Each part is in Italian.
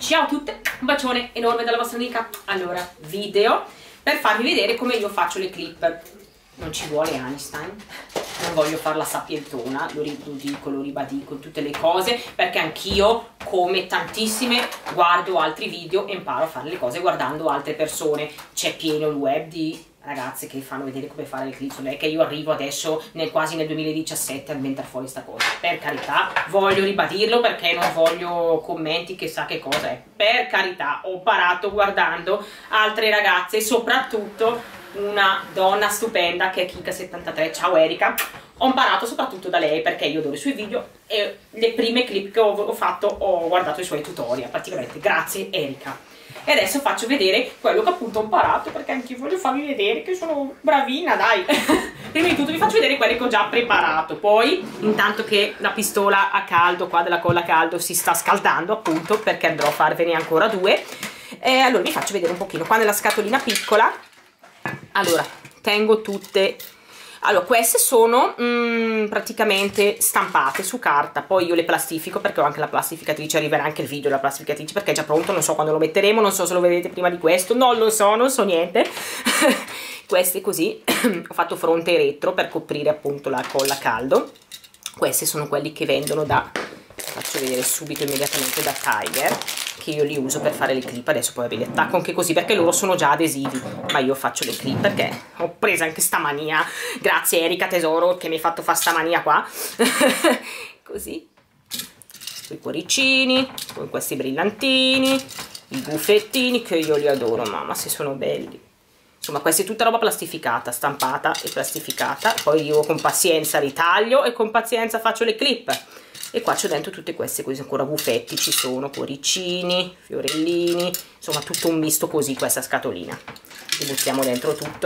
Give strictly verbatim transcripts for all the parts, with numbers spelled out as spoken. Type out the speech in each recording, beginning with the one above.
Ciao a tutte, un bacione enorme dalla vostra amica. Allora, video per farvi vedere come io faccio le clip. Non ci vuole Einstein, non voglio farla sapientona, lo dico, lo ribadico, tutte le cose, perché anch'io, come tantissime, guardo altri video e imparo a fare le cose guardando altre persone. C'è pieno il web di ragazze che fanno vedere come fare le clip, non è che io arrivo adesso nel, quasi nel duemiladiciassette a inventare fuori sta cosa. Per carità, voglio ribadirlo perché non voglio commenti che sa che cosa è. Per carità, ho imparato guardando altre ragazze, soprattutto una donna stupenda che è Kika settantatré, ciao Erika. Ho imparato soprattutto da lei perché io adoro i suoi video e le prime clip che ho, ho fatto ho guardato i suoi tutorial praticamente. Grazie Erika. E adesso faccio vedere quello che appunto ho imparato, perché anche io voglio farvi vedere che sono bravina, dai. Prima di tutto vi faccio vedere quelle che ho già preparato, poi intanto che la pistola a caldo qua della colla a caldo si sta scaldando appunto, perché andrò a farvene ancora due, e allora vi faccio vedere un pochino. Qua nella scatolina piccola, allora tengo tutte. Allora, queste sono mm, praticamente stampate su carta, poi io le plastifico perché ho anche la plastificatrice, arriverà anche il video della plastificatrice perché è già pronto, non so quando lo metteremo, non so se lo vedete prima di questo, non lo so, non so niente. Queste così, ho fatto fronte e retro per coprire appunto la colla a caldo. Queste sono quelli che vendono da, faccio vedere subito immediatamente, da Tiger, che io li uso per fare le clip. Adesso poi ve li attacco anche così perché loro sono già adesivi, ma io faccio le clip perché ho preso anche sta mania. Grazie Erika tesoro che mi hai fatto fare sta mania qua. Così, con i cuoricini, con questi brillantini, i buffettini che io li adoro, mamma se sono belli. Insomma, questa è tutta roba plastificata, stampata e plastificata. Poi io con pazienza ritaglio e con pazienza faccio le clip. E qua c'ho dentro tutte queste cose, ancora buffetti ci sono, cuoricini, fiorellini, insomma tutto un misto così questa scatolina. Li buttiamo dentro tutto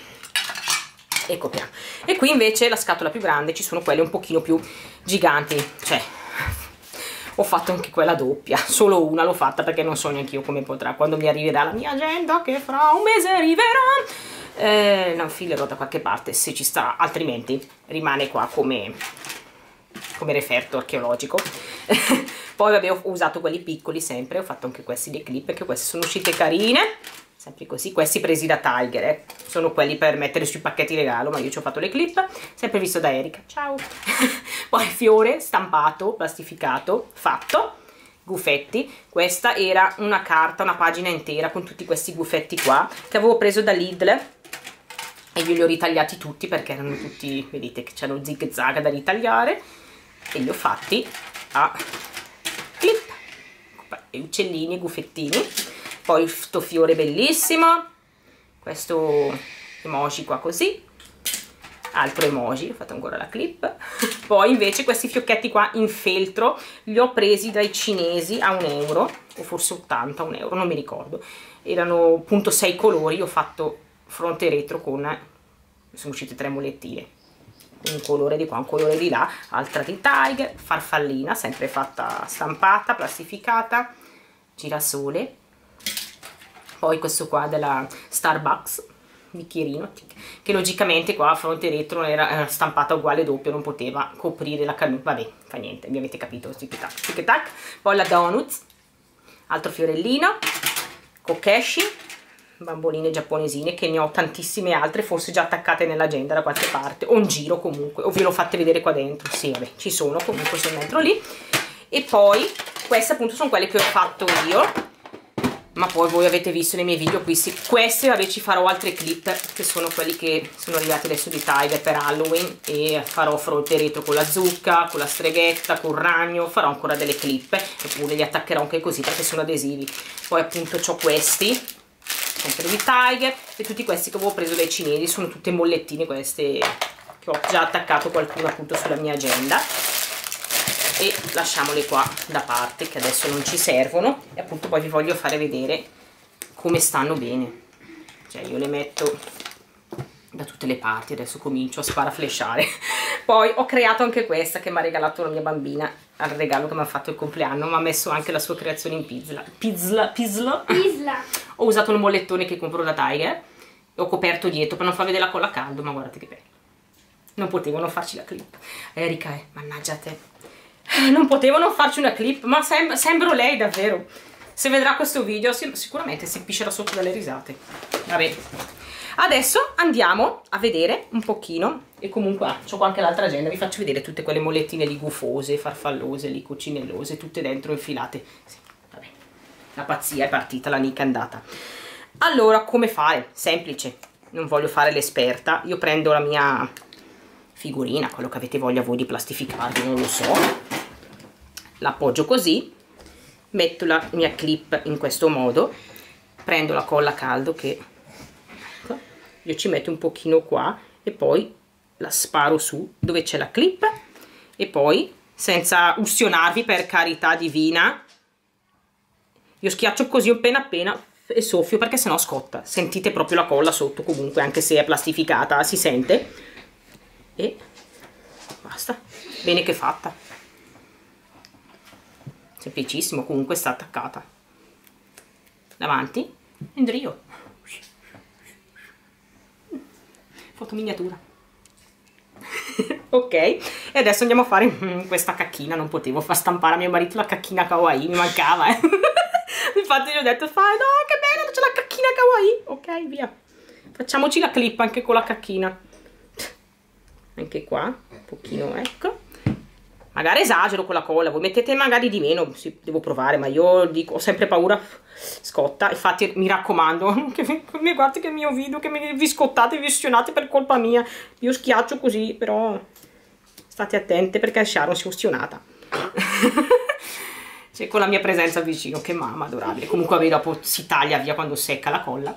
e copriamo. E qui invece la scatola più grande, ci sono quelle un pochino più giganti, cioè ho fatto anche quella doppia, solo una l'ho fatta perché non so neanche io come potrà, quando mi arriverà la mia agenda che fra un mese arriverà. Eh, la infilerò da qualche parte se ci sta, altrimenti rimane qua come... come referto archeologico. Poi vabbè, ho usato quelli piccoli sempre, ho fatto anche questi dei clip, che queste sono uscite carine, sempre così, questi presi da Tiger, eh. Sono quelli per mettere sui pacchetti regalo, ma io ci ho fatto le clip, sempre visto da Erika, ciao. Poi fiore stampato, plastificato, fatto, guffetti. Questa era una carta, una pagina intera con tutti questi guffetti qua, che avevo preso da Lidl, e io li ho ritagliati tutti perché erano tutti, vedete che c'è lo zig zag da ritagliare, e li ho fatti a clip, e uccellini, guffettini. Poi sto fiore bellissimo, questo emoji qua così, altro emoji, ho fatto ancora la clip. Poi invece questi fiocchetti qua in feltro li ho presi dai cinesi a un euro, o forse ottanta, un euro, non mi ricordo, erano appunto sei colori. Ho fatto fronte e retro con, sono uscite tre molettine, un colore di qua, un colore di là, altra di Tiger, farfallina, sempre fatta stampata, plastificata, girasole. Poi questo qua della Starbucks, bicchierino, che logicamente qua a fronte e retro era stampata uguale doppio, non poteva coprire la cannuccia, vabbè, fa niente, mi avete capito, tic tac, tic tac. Poi la Donuts, altro fiorellino, kokeshi, bamboline giapponesine, che ne ho tantissime altre, forse già attaccate nell'agenda da qualche parte, o un giro comunque, o ve l'ho fatte vedere qua dentro, sì vabbè, ci sono, comunque sono dentro lì. E poi queste appunto sono quelle che ho fatto io, ma poi voi avete visto nei miei video qui, sì, queste vabbè ci farò altre clip, che sono quelli che sono arrivati adesso di Tiger per Halloween, e farò fronte e retro con la zucca, con la streghetta, con il ragno, farò ancora delle clip, eppure li attaccherò anche così perché sono adesivi. Poi appunto ho questi, sempre di Tiger, e tutti questi che avevo preso dai cinesi, sono tutte mollettine queste, che ho già attaccato qualcuno appunto sulla mia agenda, e lasciamole qua da parte che adesso non ci servono. E appunto poi vi voglio fare vedere come stanno bene, cioè io le metto da tutte le parti, adesso comincio a sparaflesciare. Poi ho creato anche questa che mi ha regalato la mia bambina al regalo che mi ha fatto il compleanno, mi ha messo anche la sua creazione in pizza, pizza, pizza. Pizza. Ho usato il mollettone che compro da Tiger e ho coperto dietro per non far vedere la colla a caldo, ma guardate che bello, non potevano farci la clip. Erika, eh, mannaggia te, non potevano farci una clip, ma sem sembro lei davvero. se vedrà questo video sicuramente si piscerà sotto dalle risate. Vabbè, adesso andiamo a vedere un pochino, e comunque ah, c'ho qua anche l'altra agenda, vi faccio vedere tutte quelle mollettine lì gufose, farfallose, lì coccinellose, tutte dentro infilate. Sì, vabbè, la pazzia è partita, la nica è andata. Allora, come fare? Semplice, non voglio fare l'esperta, io prendo la mia figurina, quello che avete voglia voi di plastificarvi, non lo so, l'appoggio così, metto la mia clip in questo modo, prendo la colla a caldo che ecco, io ci metto un pochino qua e poi la sparo su dove c'è la clip e poi, senza ustionarvi per carità divina, io schiaccio così appena appena e soffio perché sennò scotta. Sentite proprio la colla sotto, comunque anche se è plastificata si sente, e basta, bene che è fatta, semplicissimo. Comunque sta attaccata davanti, indrio, foto miniatura. Ok, e adesso andiamo a fare mm, questa cacchina. Non potevo far stampare a mio marito la cacchina kawaii, mi mancava, eh. Infatti gli ho detto, fai, no, che bella, c'è la cacchina kawaii. Ok, via, facciamoci la clip anche con la cacchina. Anche qua, un pochino, ecco. Magari esagero con la colla, voi mettete magari di meno, sì, devo provare, ma io dico, ho sempre paura, scotta. Infatti mi raccomando, che mi guardate che il mio video, che mi, vi scottate, vi ustionate per colpa mia. Io schiaccio così, però state attente perché Sharon si è ustionata. Cioè, con la mia presenza vicino, che mamma adorabile. Comunque vabbè, dopo si taglia via quando secca la colla.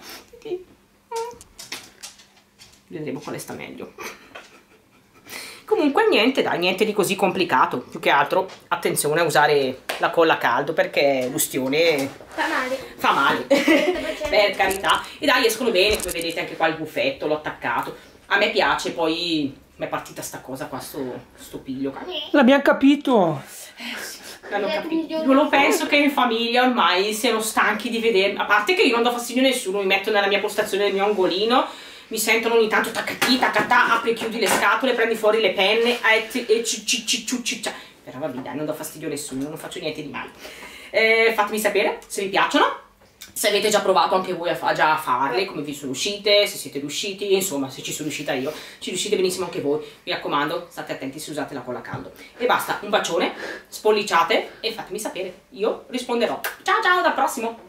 Vedremo quale sta meglio. Comunque niente, dai, niente di così complicato. Più che altro, attenzione a usare la colla a caldo perché l'ustione fa male. Fa male. Per carità. E dai, escono bene, come vedete anche qua il buffetto, l'ho attaccato. A me piace, poi mi è partita sta cosa qua, sto, sto piglio. L'abbiamo capito. Eh sì. L'hanno capito. Io lo penso che in famiglia ormai siano stanchi di vedermi. A parte che io non do fastidio a nessuno, mi metto nella mia postazione del mio angolino, mi sentono ogni tanto taccati, taccatà, apri e chiudi le scatole, prendi fuori le penne e ciciciciciccia. Però vabbè, dai, non do fastidio a nessuno, non faccio niente di male. Eh, fatemi sapere se vi piacciono, se avete già provato anche voi a, fa già a farle, come vi sono uscite, se siete riusciti, insomma, se ci sono riuscita io, ci riuscite benissimo anche voi. Mi raccomando, state attenti se usate la colla a caldo. E basta, un bacione, spolliciate e fatemi sapere, io risponderò. Ciao ciao, al prossimo!